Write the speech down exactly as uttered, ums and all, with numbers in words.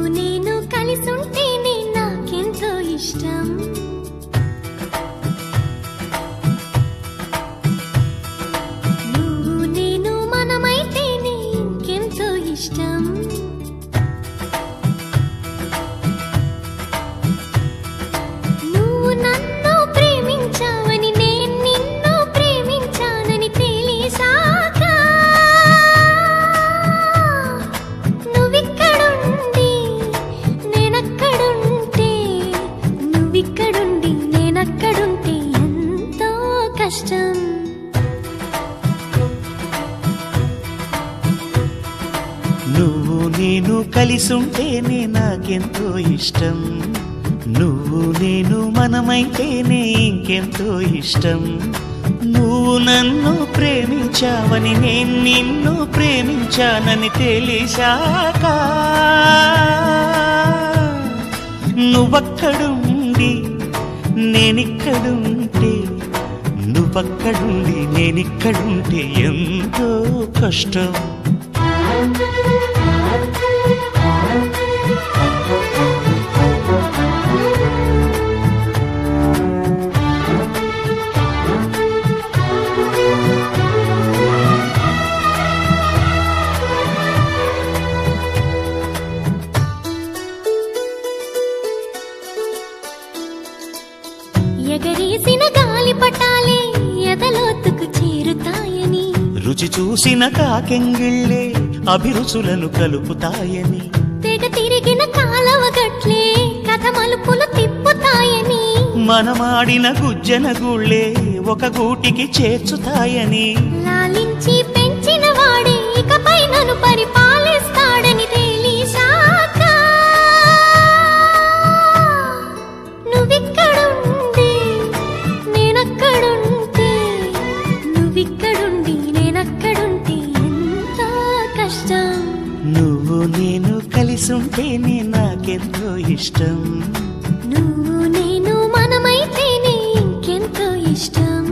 నేను కలిసుంటేనే నాకెంతో ఇష్టం. నువ్వు నేను మనమైతేనే ఇంకెంతో ఇష్టం. నువ్వు నన్ను ప్రేమించావని నేను నిన్ను ప్రేమించానని తెలిసాక నువ్విక్కడుండి నేనక్కడుంటే నువ్విక్కడుండి నేనక్కడుంటే ఎంతో కష్టం. నువ్వు నేను కలిసుంటేనే నాకెంతో ఇష్టం. నువ్వు నేను మనమైతేనే ఇంకెంతో ఇష్టం. నువ్వు నన్ను ప్రేమించావని నేను నిన్ను ప్రేమించానని తెలిసాక నువ్వక్కడుండి నేనిక్కడుంటే నువ్వక్కడుండి నేనిక్కడుంటే ఎంతో కష్టం. ఎగరేసిన గాలి పటాలే ఎదలోతుకు చేరుతాయని, రుచి చూసిన కాకెంగిళ్ళే అభిరుచులను కలుపుతాయని, తెగ తిరిగిన కాలవ గట్లే కథ మలుపులు తిప్పుతాయని, మనమాడిన గుజ్జన గుళ్ళే ఒక గూటికి చేర్చుతాయని, లాలించి పెంచిన వాడే ఇకపై నన్ను పరిపాలిస్తాడని తెలిసాక నువ్విక్కడుండి నేనక్కడుంటే నువ్విక్కడుండి నేనక్కడుంటే ఎంతో కష్టం. నువ్వు నేను కలిసుంటేనే నాకెంతో ఇష్టం. నువ్వు నేను మనమైతేనే ఇంకెంతో ఇష్టం.